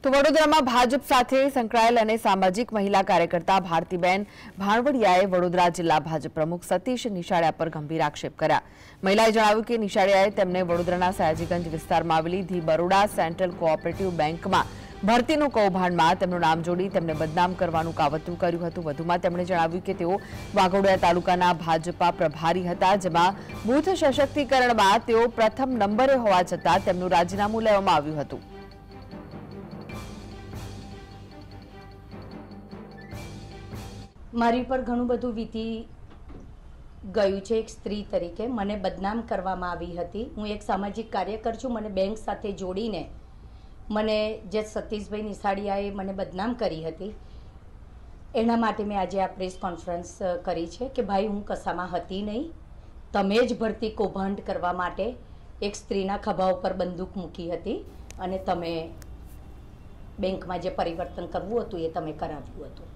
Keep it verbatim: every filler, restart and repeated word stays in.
તો વડોદરામાં ભાજપ સાથે સંકળાયેલ અને સામાજિક મહિલા કાર્યકર્તા ભારતીબેન ભાણવડિયાએ વડોદરા જિલ્લા ભાજપ પ્રમુખ સતીશ નિશાળિયા પર ગંભીર આક્ષેપ કર્યા। મહિલાએ જણાવ્યું કે નિશાળિયાએ તેમને વડોદરાના સયાજીગંજ વિસ્તારમાં આવેલી ધી બરોડા સેન્ટ્રલ કોઓપરેટિવ બેંકમાં ભરતીનું કૌભાંડમાં તેમનું નામ જોડી તેમને બદનામ કરવાનું કાવતરું કર્યું હતું। વધુમાં તેમણે જણાવ્યું કે તેઓ વાઘોડિયા તાલુકાના ભાજપા પ્રભારી હતા, જેમાં બૂથ સશક્તિકરણમાં તેઓ પ્રથમ નંબરે હોવા છતાં તેમનું રાજીનામું લેવામાં આવ્યું હતું। મારી પર ઘણું બધું વીતી ગયું છે। એક સ્ત્રી તરીકે મને બદનામ કરવામાં આવી હતી। હું એક સામાજિક કાર્યકર છું। મને બેંક સાથે જોડીને મને જે સતીશભાઈ નિશાળિયાએ મને બદનામ કરી હતી, એના માટે મેં આજે આ પ્રેસ કોન્ફરન્સ કરી છે કે ભાઈ, હું કશામાં હતી નહીં। તમે જ ભરતી કૌભાંડ કરવા માટે એક સ્ત્રીના ખભા ઉપર બંદૂક મૂકી હતી અને તમે બેંકમાં જે પરિવર્તન કરવું હતું એ તમે કરાવ્યું હતું।